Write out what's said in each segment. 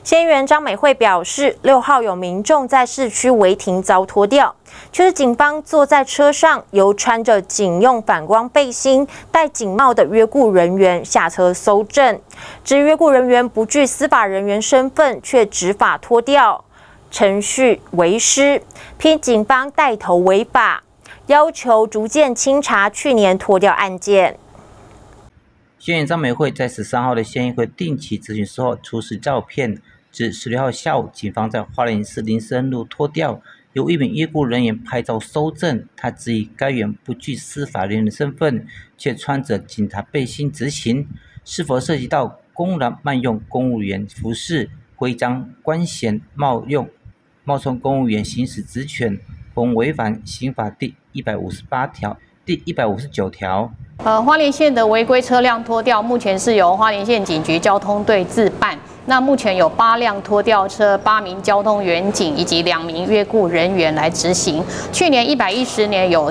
县议员张美惠表示，6号有民众在市区违停遭拖吊，却是警方坐在车上，由穿着警用反光背心、戴警帽的约雇人员下车搜证，指约雇人员不具司法人员身份，却执法拖吊，程序为师，批警方带头违法，要求逐渐清查去年拖吊案件。 县议员张美惠在13号的县议会定期咨询时候出示照片，指16号下午，警方在花莲市林森路拖吊，由一名约雇人员拍照搜证。他质疑该员不具司法人员的身份，却穿着警察背心执行，是否涉及到公然滥用公务员服饰、规章、官衔、冒充公务员行使职权，逢违反刑法第158条、第159条。 花莲县的违规车辆拖吊，目前是由花莲县警局交通队自办。那目前有8辆拖吊车、8名交通员警以及2名约雇人员来执行。去年110年有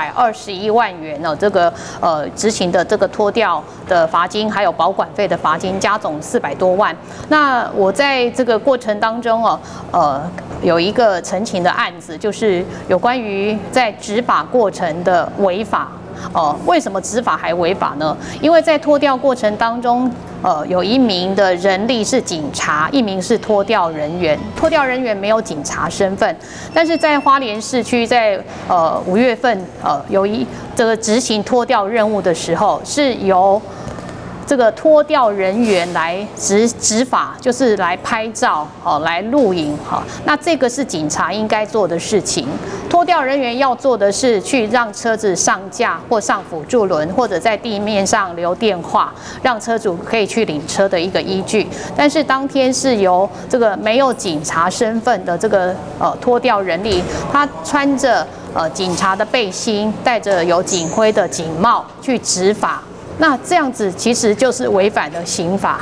421万元哦，这个执行的这个拖吊的罚金，还有保管费的罚金，加总400多万。那我在这个过程当中有一个陈情的案子，就是有关于在执法过程的违法。为什么执法还违法呢？因为在拖吊过程当中，有1名的人力是警察，1名是拖吊人员。拖吊人员没有警察身份，但是在花莲市区，在5月份有这个执行拖吊任务的时候，是由这个拖吊人员来执法，就是来拍照，来录影，那这个是警察应该做的事情。拖吊人员要做的是去让车子上架或上辅助轮，或者在地面上留电话，让车主可以去领车的一个依据。但是当天是由这个没有警察身份的这个拖吊人力，他穿着警察的背心，戴着有警徽的警帽去执法。那这样子其实就是违反了刑法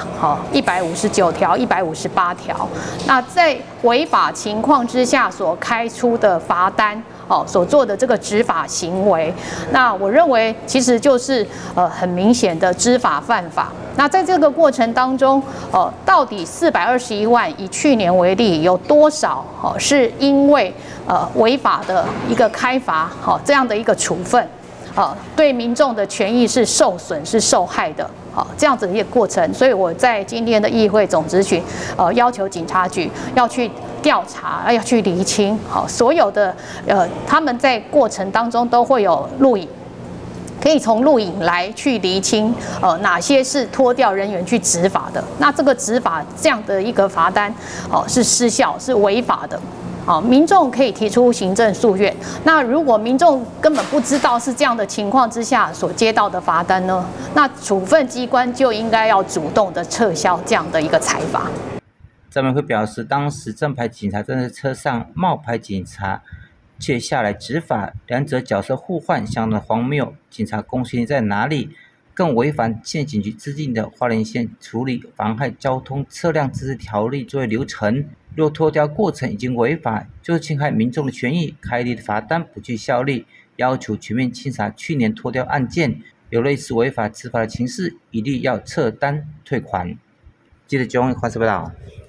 ，159条、158条。那在违法情况之下所开出的罚单，所做的这个执法行为，那我认为其实就是很明显的知法犯法。那在这个过程当中，到底421万以去年为例，有多少是因为违法的一个开罚这样的一个处分？对民众的权益是受损、是受害的，这样子的一个过程，所以我在今天的议会总质询，要求警察局要去调查，要去厘清，所有的他们在过程当中都会有录影，可以从录影来去厘清，哪些是拖吊人员去执法的，那这个执法这样的一个罚单，是失效、是违法的。民众可以提出行政诉愿。那如果民众根本不知道是这样的情况之下所接到的罚单呢？那处分机关就应该要主动的撤销这样的一个裁罚。 张美惠表示，当时正牌警察站在车上，冒牌警察却下来执法，两者角色互换，相当荒谬。警察公信力在哪里？更违反县警局制定的花莲县处理妨害交通车辆自治条例作业流程。若拖吊过程已经违法，就是侵害民众的权益，开立的罚单不具效力，要求全面清查去年拖吊案件，有类似违法执法的情事，一律要撤单退款。记者钟华视报道。